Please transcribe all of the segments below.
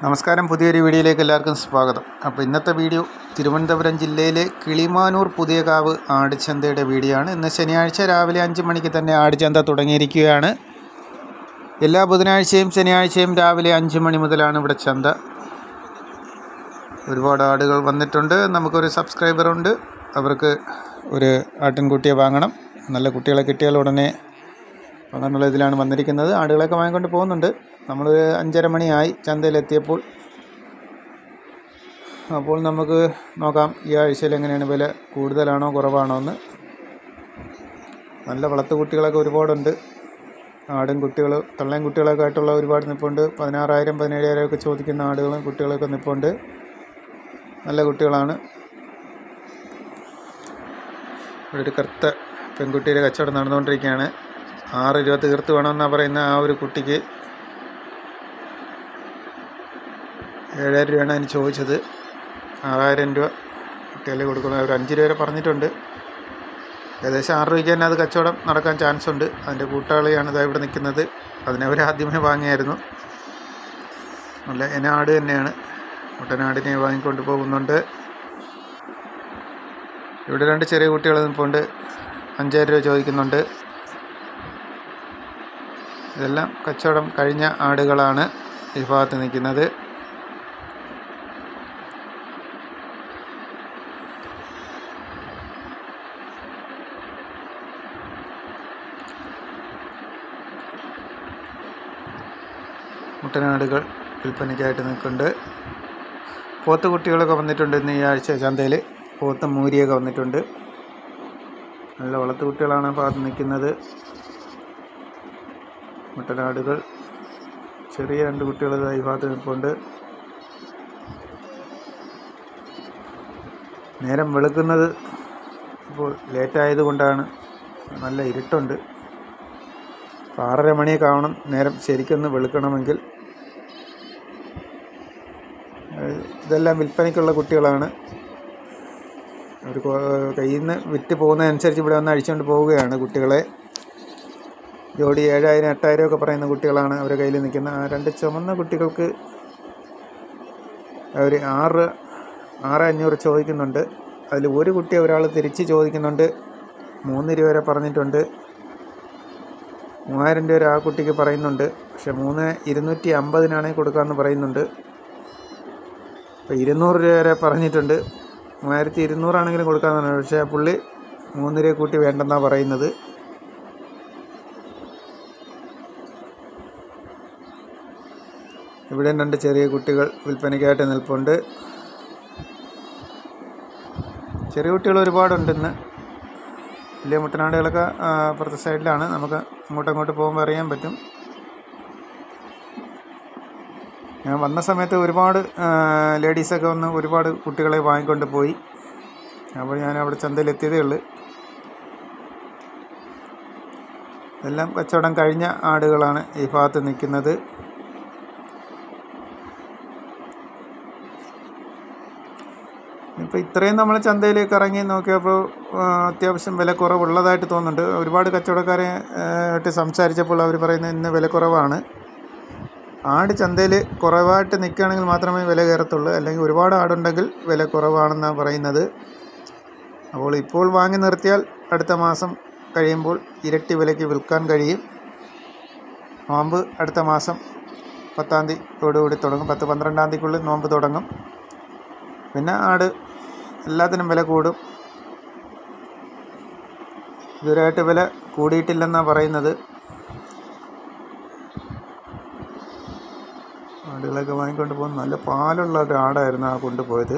നമസ്കാരം, പുതിയൊരു വീഡിയോയിലേക്ക് എല്ലാവർക്കും സ്വാഗതം. അപ്പോൾ ഇന്നത്തെ വീഡിയോ തിരുവനന്തപുരം ജില്ലയിലെ കിളിമാനൂർ പുതിയകാവ് ആടുചന്തയുടെ വീഡിയോ ആണ്. ഇന്ന് ശനിയാഴ്ച രാവിലെ 5 മണിക്ക് തന്നെ ആടുചന്ത തുടങ്ങിയിരിക്കുകയാണ്. എല്ലാ ബുധനാഴ്ചയും ശനിയാഴ്ചയും രാവിലെ 5 മണി മുതലാണ് ഇവിടെ ചന്ത. ഒരുപാട് ആടുകൾ വന്നിട്ടുണ്ട്. നമുക്കൊരു സബ്സ്ക്രൈബറുണ്ട്, അവർക്ക് ഒരു ആട്ടിൻകുട്ടിയെ വാങ്ങണം. നല്ല കുട്ടികളെ കിട്ടിയാൽ ഉടനെ അങ്ങനെയുള്ള ഇതിലാണ് വന്നിരിക്കുന്നത്. ആടുകളൊക്കെ വാങ്ങിക്കൊണ്ട് പോകുന്നുണ്ട്. നമ്മൾ 5:30 മണിയായി ചന്തയിലെത്തിയപ്പോൾ. അപ്പോൾ നമുക്ക് നോക്കാം ഈ ആഴ്ചയിൽ എങ്ങനെയാണ്, വില കൂടുതലാണോ കുറവാണോ എന്ന്. നല്ല വളർത്തുകുട്ടികളൊക്കെ ഒരുപാടുണ്ട്. ആടും കുട്ടികൾ, തള്ളയും കുട്ടികളൊക്കെ ആയിട്ടുള്ള ഒരുപാട് നിൽപ്പുണ്ട്. 16,000 17,000 ഒക്കെ ചോദിക്കുന്ന ആടുകളും കുട്ടികളൊക്കെ നിൽപ്പുണ്ട്. നല്ല കുട്ടികളാണ്. ഇവിടെ ഒരു കറുത്ത പെൺകുട്ടിയുടെ കച്ചവടം നടന്നുകൊണ്ടിരിക്കുകയാണ്. 6 രൂപ തീർത്ത് വേണമെന്നാണ് പറയുന്ന ആ ഒരു കുട്ടിക്ക് 7,000 രൂപയാണ് അതിന് ചോദിച്ചത്. 6,000 രൂപ കുട്ടികളെ കൊടുക്കണം. അവർ 5 രൂപ വരെ പറഞ്ഞിട്ടുണ്ട്. ഏകദേശം 6 രൂപയ്ക്ക് തന്നെ അത് കച്ചവടം നടക്കാൻ ചാൻസ് ഉണ്ട്. അതിൻ്റെ കൂട്ടാളിയാണ് ഇതാ ഇവിടെ നിൽക്കുന്നത്. അതിനവർ ആദ്യമേ വാങ്ങിയായിരുന്നു. നല്ല ആട് തന്നെയാണ്. മുട്ടനാടിനെ വാങ്ങിക്കൊണ്ട് പോകുന്നുണ്ട്. ഇവിടെ 2 ചെറിയ കുട്ടികൾ നിൽപ്പുണ്ട്. 5,000 രൂപ ചോദിക്കുന്നുണ്ട്. ഇതെല്ലാം കച്ചവടം കഴിഞ്ഞ ആടുകളാണ് ഈ ഭാഗത്ത് നിൽക്കുന്നത്. മുട്ടനാടുകൾ വിൽപ്പനയ്ക്കായിട്ട് നിൽക്കുന്നുണ്ട്. പോത്ത് കുട്ടികളൊക്കെ വന്നിട്ടുണ്ട്. ഇന്ന് ഈ ആഴ്ച ചന്തയിൽ പോത്തും മൂരിയൊക്കെ വന്നിട്ടുണ്ട്. നല്ല വളർത്തു കുട്ടികളാണ് ഭാഗത്ത് നിൽക്കുന്നത്. മുട്ടനാടുകൾ, ചെറിയ 2 കുട്ടികൾ ഈ ഭാഗത്ത് നിൽപ്പുണ്ട്. നേരം വെളുക്കുന്നത് ഇപ്പോൾ ലേറ്റായത് കൊണ്ടാണ്. നല്ല ഇരുട്ടുണ്ട്. 6:30 മണിയൊക്കെ ആവണം നേരം ശരിക്കൊന്ന് വെളുക്കണമെങ്കിൽ. ഇതെല്ലാം വിൽപ്പനയ്ക്കുള്ള കുട്ടികളാണ്. അവർ കയ്യിൽ നിന്ന് വിറ്റ് പോകുന്നതനുസരിച്ച് ഇവിടെ വന്ന് അഴിച്ചുകൊണ്ട് പോവുകയാണ് കുട്ടികളെ. ജോഡി 7,000 8,000 ഒക്കെ പറയുന്ന കുട്ടികളാണ് അവരുടെ കയ്യിൽ നിൽക്കുന്ന. 2 ചുമന്ന കുട്ടികൾക്ക് അവർ 6,500 ചോദിക്കുന്നുണ്ട്. അതിൽ ഒരു കുട്ടി ഒരാൾ തിരിച്ച് ചോദിക്കുന്നുണ്ട്. 3 രൂപ വരെ പറഞ്ഞിട്ടുണ്ട്. 3,000 രൂപ ആ കുട്ടിക്ക് പറയുന്നുണ്ട്. പക്ഷെ 3,250 കൊടുക്കാമെന്ന് പറയുന്നുണ്ട്. അപ്പോൾ 200 രൂപ വരെ പറഞ്ഞിട്ടുണ്ട്. 3,200 ആണെങ്കിലും കൊടുക്കാമെന്ന് പറഞ്ഞു. പക്ഷേ പുള്ളി 3 രൂപ കൂട്ടി വേണ്ടെന്നാണ് പറയുന്നത്. ഇവിടെ 2 ചെറിയ കുട്ടികൾ വിൽപ്പനയ്ക്കായിട്ട് നിൽപ്പുണ്ട്. ചെറിയ കുട്ടികൾ ഒരുപാടുണ്ട് ഇന്ന്. വലിയ മുട്ടനാടുകളൊക്കെ അപ്പുറത്തെ സൈഡിലാണ്. നമുക്ക് അങ്ങോട്ടങ്ങോട്ട് പോകുമ്പോൾ അറിയാൻ പറ്റും. ഞാൻ വന്ന സമയത്ത് ഒരുപാട് ലേഡീസൊക്കെ വന്ന് ഒരുപാട് കുട്ടികളെ വാങ്ങിക്കൊണ്ട് പോയി. അപ്പോൾ ഞാൻ അവിടെ ചന്തയിലെത്തിയതേ ഉള്ളൂ. എല്ലാം കച്ചവടം കഴിഞ്ഞ ആടുകളാണ് ഈ ഭാഗത്ത് നിൽക്കുന്നത്. ഇപ്പോൾ ഇത്രയും നമ്മൾ ചന്തയിലേക്ക് ഇറങ്ങി നോക്കിയപ്പോൾ അത്യാവശ്യം വില കുറവുള്ളതായിട്ട് തോന്നുന്നുണ്ട്. ഒരുപാട് കച്ചവടക്കാരെ ആയിട്ട് സംസാരിച്ചപ്പോൾ അവർ പറയുന്നത് ഇന്ന് വില കുറവാണ്. ആട് ചന്തയിൽ കുറവായിട്ട് നിൽക്കുകയാണെങ്കിൽ മാത്രമേ വില കയറത്തുള്ളൂ. അല്ലെങ്കിൽ ഒരുപാട് ആടുണ്ടെങ്കിൽ വില കുറവാണെന്നാണ് പറയുന്നത്. അപ്പോൾ ഇപ്പോൾ വാങ്ങി നിർത്തിയാൽ അടുത്ത മാസം കഴിയുമ്പോൾ ഇരട്ടി വിലയ്ക്ക് വിൽക്കാൻ കഴിയും. നോമ്പ് അടുത്ത മാസം 10-ാം തീയതിയോടുകൂടി തുടങ്ങും. 10-12-ാം തീയതിക്കുള്ളിൽ നോമ്പ് തുടങ്ങും. പിന്നെ ആട് എല്ലാത്തിനും വില കൂടും. ഇതുവരെയായിട്ട് വില കൂടിയിട്ടില്ലെന്നാണ് പറയുന്നത്. ആടുകളൊക്കെ വാങ്ങിക്കൊണ്ട് പോകുന്നു. നല്ല പാലുള്ള ഒരു ആടായിരുന്നു ആ കൊണ്ടുപോയത്.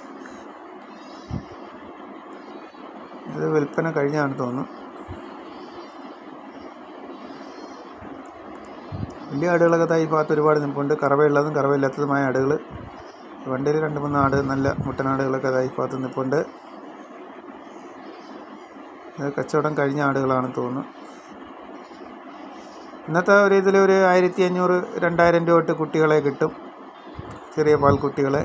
ഇത് വിൽപ്പന കഴിഞ്ഞാണെന്ന് തോന്നുന്നു. വലിയ ആടുകളൊക്കെ ഈ ഭാഗത്ത് ഒരുപാട് നിൽപ്പുണ്ട്. കറവയുള്ളതും കറവയില്ലാത്തതുമായ ആടുകൾ. വണ്ടിയിൽ 2-3 ആട്, നല്ല മുട്ടനാടുകളൊക്കെ ഈ ഭാഗത്ത് നിൽപ്പുണ്ട്. ഇത് കച്ചവടം കഴിഞ്ഞ ആടുകളാണെന്ന് തോന്നുന്നു. ഇന്നത്തെ ഒരു ഇതിലൊരു 1,500 2,000 രൂപ തൊട്ട് കുട്ടികളെ കിട്ടും. ചെറിയ പാൽക്കുട്ടികളെ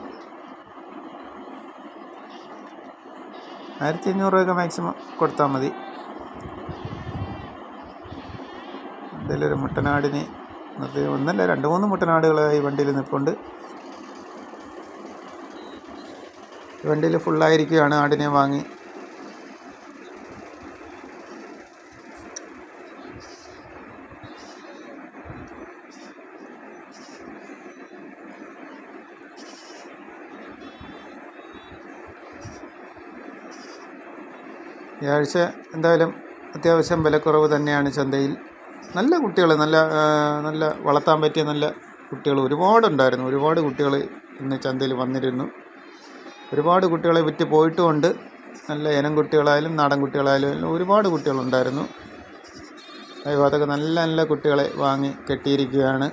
1,500 രൂപയൊക്കെ മാക്സിമം കൊടുത്താൽ മതി. ഇതിലൊരു മുട്ടനാടിനെ അത് ഒന്നല്ല 2-3 മുട്ടനാടുകളായി വണ്ടിയിൽ നിൽപ്പുണ്ട്. വണ്ടിയിൽ ഫുള്ളായിരിക്കുകയാണ് ആടിനെ വാങ്ങി. ഈ ആഴ്ച എന്തായാലും അത്യാവശ്യം വിലക്കുറവ് തന്നെയാണ് ചന്തയിൽ. നല്ല കുട്ടികൾ, നല്ല വളർത്താൻ പറ്റിയ നല്ല കുട്ടികൾ ഒരുപാടുണ്ടായിരുന്നു. ഒരുപാട് കുട്ടികൾ ഇന്ന് ചന്തയിൽ വന്നിരുന്നു. ഒരുപാട് കുട്ടികളെ വിറ്റ് പോയിട്ടുമുണ്ട്. നല്ല ഇനം കുട്ടികളായാലും നാടൻ കുട്ടികളായാലും എല്ലാം ഒരുപാട് കുട്ടികളുണ്ടായിരുന്നു. അതൊക്കെ നല്ല നല്ല കുട്ടികളെ വാങ്ങി കെട്ടിയിരിക്കുകയാണ്.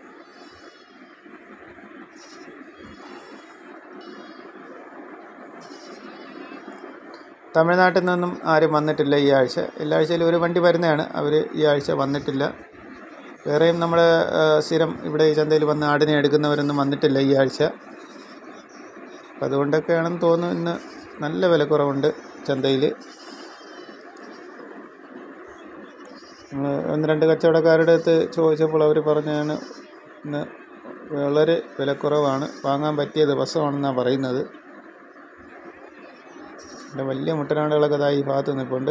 തമിഴ്നാട്ടിൽ നിന്നും ആരും വന്നിട്ടില്ല ഈ ആഴ്ച. എല്ലാ ആഴ്ചയിലും ഒരു വണ്ടി വരുന്നതാണ്. അവർ ഈ ആഴ്ച വന്നിട്ടില്ല. വേറെയും നമ്മുടെ സ്ഥിരം ഇവിടെ ഈ ചന്തയിൽ വന്ന് ആടിനെ എടുക്കുന്നവരൊന്നും വന്നിട്ടില്ല ഈ ആഴ്ച. അപ്പം അതുകൊണ്ടൊക്കെയാണെന്ന് തോന്നുന്നു ഇന്ന് നല്ല വിലക്കുറവുണ്ട് ചന്തയിൽ. നമ്മൾ 1-2 കച്ചവടക്കാരുടെ അടുത്ത് ചോദിച്ചപ്പോൾ അവർ പറഞ്ഞാണ് ഇന്ന് വളരെ വിലക്കുറവാണ്, വാങ്ങാൻ പറ്റിയ ദിവസമാണെന്നാണ് പറയുന്നത്. വലിയ മുട്ടനാടുകളൊക്കെ ഈ ഭാഗത്ത് നിൽപ്പുണ്ട്.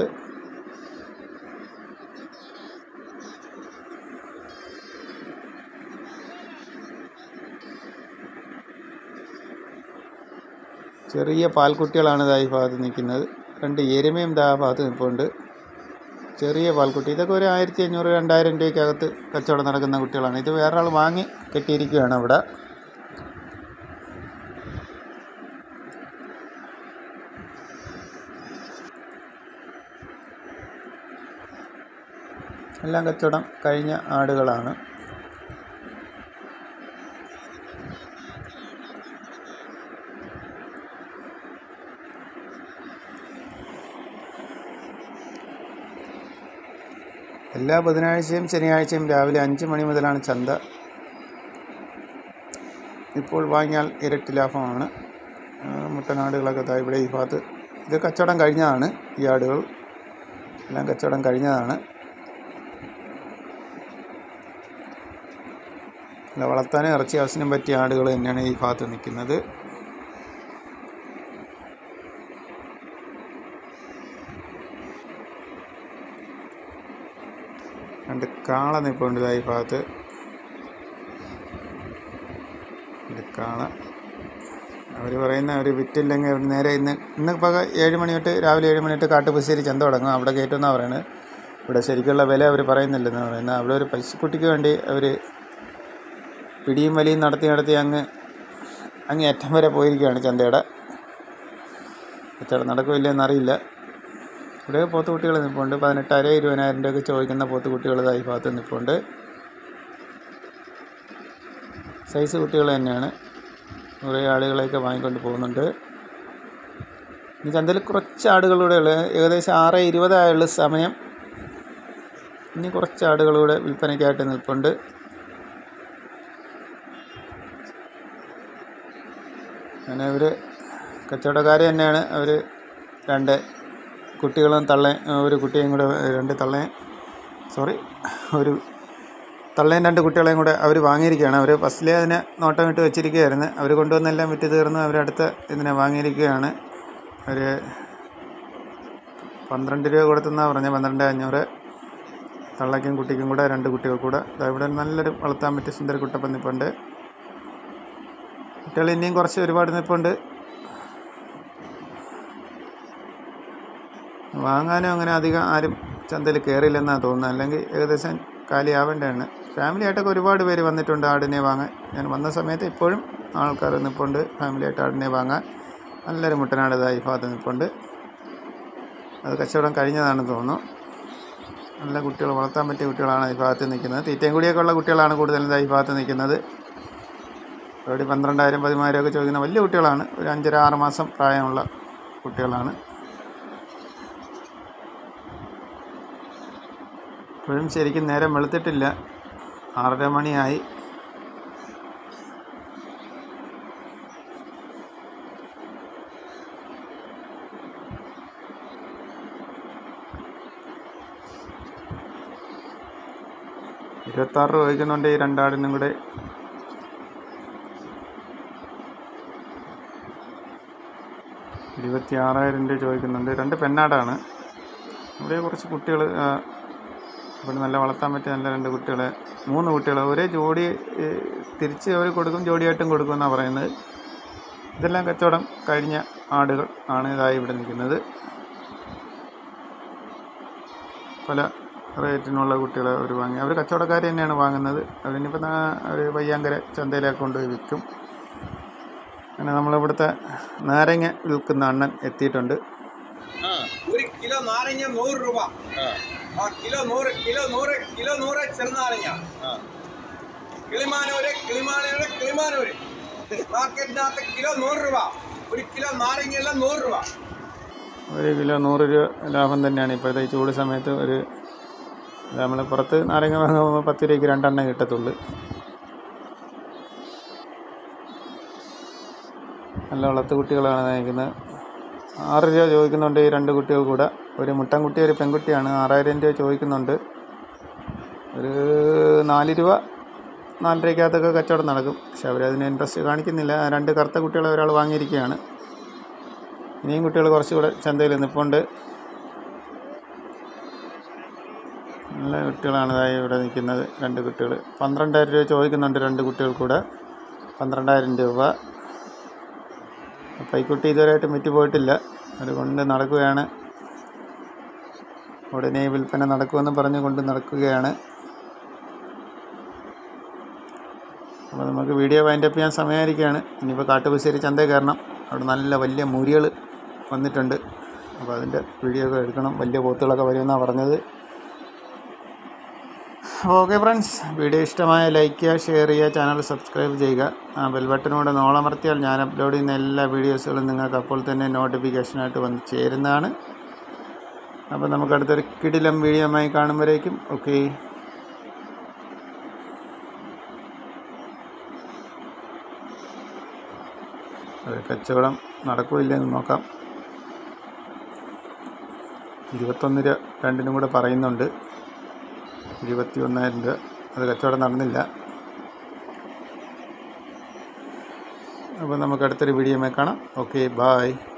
ചെറിയ പാൽക്കുട്ടികളാണ് ഈ ഭാഗത്ത് നിൽക്കുന്നത്. 2 എരുമയും ആ ഭാഗത്ത് നിൽപ്പുണ്ട്. ചെറിയ പാൽക്കുട്ടി. ഇതൊക്കെ ഒരു 1500-2000 രൂപയ്ക്കകത്ത് കച്ചവടം നടക്കുന്ന കുട്ടികളാണ്. ഇത് വേറൊരാൾ വാങ്ങി കെട്ടിയിരിക്കുകയാണ് അവിടെ. എല്ലാം കച്ചവടം കഴിഞ്ഞ ആടുകളാണ്. എല്ലാ ബുധനാഴ്ചയും ശനിയാഴ്ചയും രാവിലെ 5 മണി മുതലാണ് ചന്ത. ഇപ്പോൾ വാങ്ങിയാൽ ഇരട്ടി ലാഭമാണ്. മുട്ടനാടുകളൊക്കെ ഇവിടെ ഈ ഭാഗത്ത്. ഇത് കച്ചവടം കഴിഞ്ഞതാണ്. ഈ ആടുകൾ എല്ലാം കച്ചവടം കഴിഞ്ഞതാണ്. വളർത്താനും ഇറച്ചി ആവശ്യത്തിനും പറ്റിയ ആടുകൾ തന്നെയാണ് ഈ ഭാഗത്ത് നിൽക്കുന്നത്. രണ്ട് കാള നിൽപ്പുണ്ട് ഈ ഭാഗത്ത്. കാള അവർ പറയുന്ന അവർ വിറ്റില്ലെങ്കിൽ അവർ നേരെ ഇന്നിപ്പോൾ 7 മണി തൊട്ട് രാവിലെ 7 മണി തൊട്ട് കാട്ടുപശ്ശേരി ചന്ത തുടങ്ങും. അവിടെ കയറ്റുമെന്നാണ് പറയുന്നത്. ഇവിടെ ശരിക്കുള്ള വില അവർ പറയുന്നില്ലെന്നാണ് പറയുന്നത്. അവിടെ ഒരു പശുക്കുട്ടിക്ക് വേണ്ടി അവർ പിടിയും വലിയും നടത്തി അങ്ങ് അറ്റം വരെ പോയിരിക്കുകയാണ് ചന്തയുടെ. കച്ചവടം നടക്കില്ല എന്നറിയില്ല. ഇവിടെ പോത്തുകുട്ടികൾ നിൽപ്പുണ്ട്. 18,000-20,000 രൂപയൊക്കെ ചോദിക്കുന്ന പോത്തുകുട്ടികൾ ഈ ഭാഗത്ത് നിൽപ്പുണ്ട്. സൈസ് കുട്ടികൾ തന്നെയാണ്. കുറേ ആടുകളെയൊക്കെ വാങ്ങിക്കൊണ്ട് പോകുന്നുണ്ട്. ഈ ചന്തയിൽ കുറച്ച് ആടുകളുടെ ഉള്ളത്. ഏകദേശം 6:20 ആയുള്ള സമയം. ഇനി കുറച്ച് ആടുകളുടെ വിൽപ്പനയ്ക്കായിട്ട് നിൽപ്പുണ്ട്. അങ്ങനെ അവർ കച്ചവടക്കാർ തന്നെയാണ്. അവർ 2 കുട്ടികളും ഒരു കുട്ടിയും കൂടെ ഒരു തള്ളയും 2 കുട്ടികളെയും കൂടെ അവർ വാങ്ങിയിരിക്കുകയാണ്. അവർ ഫസ്റ്റിലെ അതിനെ നോട്ടം ഇട്ട് വെച്ചിരിക്കുകയായിരുന്നു. അവർ കൊണ്ടുവന്നെല്ലാം വിറ്റ് തീർന്ന് അവരടുത്ത ഇതിനെ വാങ്ങിയിരിക്കുകയാണ്. അവർ 12 രൂപ കൊടുത്തെന്നാണ് പറഞ്ഞത്. 12,500. തള്ളയ്ക്കും കുട്ടിക്കും കൂടെ 2 കുട്ടികൾ കൂടെ. ഇവിടെ നല്ലൊരു വളർത്താൻ പറ്റിയ സുന്ദര കുട്ടപ്പൻ നിൽപ്പുണ്ട്. കുട്ടികൾ ഇനിയും കുറച്ച് ഒരുപാട് നിൽപ്പുണ്ട്. വാങ്ങാനും അങ്ങനെ അധികം ആരും ചന്തയിൽ കയറിയില്ലെന്നാണ് തോന്നുന്നത്. അല്ലെങ്കിൽ ഏകദേശം കാലിയാവേണ്ടതാണ്. ഫാമിലിയായിട്ടൊക്കെ ഒരുപാട് പേര് വന്നിട്ടുണ്ട് ആടിനെ വാങ്ങാൻ. ഞാൻ വന്ന സമയത്ത് ഇപ്പോഴും ആൾക്കാർ നിൽപ്പുണ്ട് ഫാമിലിയായിട്ട് ആടിനെ വാങ്ങാൻ. നല്ലൊരു മുട്ടനാട് ഈ ഭാഗത്ത് നിൽപ്പുണ്ട്. അത് കച്ചവടം കഴിഞ്ഞതാണെന്ന് തോന്നുന്നു. നല്ല കുട്ടികൾ, വളർത്താൻ പറ്റിയ കുട്ടികളാണ് ഈ ഭാഗത്ത് നിൽക്കുന്നത്. തീറ്റയും കൂടിയൊക്കെ ഉള്ള കുട്ടികളാണ് കൂടുതലും ഈ ഭാഗത്ത് നിൽക്കുന്നത്. ഇവിടെ 12,000-13,000 ഒക്കെ ചോദിക്കുന്ന വലിയ കുട്ടികളാണ്. ഒരു 5-6 മാസം പ്രായമുള്ള കുട്ടികളാണ്. ഇപ്പോഴും ശരിക്കും നേരം വെളുത്തിട്ടില്ല. 6:30 മണിയായി. 26 രൂപ ചോദിക്കുന്നുണ്ട് ഈ രണ്ടാടിനും കൂടെ. $26,000 ചോദിക്കുന്നുണ്ട്. 2 പെണ്ണാടാണ്. ഇവിടെ കുറച്ച് കുട്ടികൾ ഇവിടെ നല്ല വളർത്താൻ പറ്റിയ നല്ല 2 കുട്ടികളെ 3 കുട്ടികൾ ഒരേ ജോഡി തിരിച്ച് അവർ കൊടുക്കും, ജോഡിയായിട്ടും കൊടുക്കുമെന്നാണ് പറയുന്നത്. ഇതെല്ലാം കച്ചവടം കഴിഞ്ഞ ആടുകൾ ആണ് ഇതായി ഇവിടെ നിൽക്കുന്നത്. പല റേറ്റിനുള്ള കുട്ടികളെ അവർ വാങ്ങി. അവർ കച്ചവടക്കാർ തന്നെയാണ് വാങ്ങുന്നത്. അവരിനിപ്പോൾ ഒരു പയ്യാങ്കര ചന്തയിലേക്ക് കൊണ്ടുപോയി വിൽക്കും. അങ്ങനെ നമ്മളിവിടുത്തെ നാരങ്ങ വിൽക്കുന്ന അണ്ണൻ എത്തിയിട്ടുണ്ട്. 1 കിലോ നാരങ്ങ 100 രൂപ. കിലോ 100 ചെറുനാരങ്ങ. കിളിമാനൂര് മാർക്കറ്റിനകത്ത് കിലോ 100 രൂപ. 1 കിലോ നാരങ്ങയെല്ലാം 100 രൂപ. 1 കിലോ 100 രൂപ ലാഭം തന്നെയാണ് ഇപ്പോഴത്തെ ഈ ചൂട് സമയത്ത്. നമ്മൾ പുറത്ത് നാരങ്ങ വാങ്ങുമ്പോൾ 10 രൂപയ്ക്ക് 2 എണ്ണം കിട്ടത്തുള്ളൂ. നല്ല വളർത്ത് കുട്ടികളാണ് നയിക്കുന്നത്. 6 രൂപ ചോദിക്കുന്നുണ്ട് ഈ 2 കുട്ടികൾ കൂടെ. ഒരു മുട്ടൻകുട്ടി ഒരു പെൺകുട്ടിയാണ്. 6,000 രൂപ ചോദിക്കുന്നുണ്ട്. ഒരു 4 രൂപ 4 രൂപയ്ക്കകത്തൊക്കെ കച്ചവടം നടക്കും. പക്ഷെ അവരതിന് ഇൻട്രസ്റ്റ് കാണിക്കുന്നില്ല. 2 കറുത്ത കുട്ടികളെ ഒരാൾ വാങ്ങിയിരിക്കുകയാണ്. ഇനിയും കുട്ടികൾ കുറച്ചുകൂടെ ചന്തയിൽ നിൽപ്പുണ്ട്. നല്ല കുട്ടികളാണ് ഇതായി ഇവിടെ നിൽക്കുന്നത്. 2 കുട്ടികൾ 12,000 രൂപ ചോദിക്കുന്നുണ്ട്. 2 കുട്ടികൾ കൂടെ 12,000 രൂപ. അപ്പോൾ ഈ കുട്ടി ഇതുവരെയായിട്ട് വിറ്റ് പോയിട്ടില്ല. അതുകൊണ്ട് നടക്കുകയാണ്. ഉടനെ വിൽപ്പന നടക്കുമെന്ന് പറഞ്ഞ് കൊണ്ട് നടക്കുകയാണ്. അപ്പോൾ നമുക്ക് വീഡിയോ വൈൻഡപ്പ് ചെയ്യാൻ സമയമായിരിക്കുകയാണ്. ഇനിയിപ്പോൾ കാട്ടുപശ്ശേരി ചന്തയിൽ കയറണം. അവിടെ നല്ല വലിയ മുരികൾ വന്നിട്ടുണ്ട്. അപ്പോൾ അതിൻ്റെ വീഡിയോ ഒക്കെ എടുക്കണം. വലിയ പോത്തുകളൊക്കെ വരുമെന്നാണ് പറഞ്ഞത്. ഓക്കെ ഫ്രണ്ട്സ്, വീഡിയോ ഇഷ്ടമായ ലൈക്ക് ചെയ്യുക, ഷെയർ ചെയ്യുക, ചാനൽ സബ്സ്ക്രൈബ് ചെയ്യുക. ബെൽ ബട്ടനോടെ നോളമർത്തിയാൽ ഞാൻ അപ്ലോഡ് ചെയ്യുന്ന എല്ലാ വീഡിയോസുകളും നിങ്ങൾക്ക് അപ്പോൾ തന്നെ നോട്ടിഫിക്കേഷനായിട്ട് വന്ന് ചേരുന്നതാണ്. അപ്പോൾ നമുക്ക് അടുത്തൊരു കിടിലം വീഡിയോയുമായി കാണുമ്പോഴേക്കും ഓക്കെ. കച്ചവടം നടക്കില്ലെന്ന് നോക്കാം. 21 രൂപ 2നും കൂടെ പറയുന്നുണ്ട്. 21,000 രൂപ. അത് കച്ചവടം നടന്നില്ല. അപ്പോൾ നമുക്ക് അടുത്തൊരു വീഡിയോയുമായി കാണാം. Okay, bye.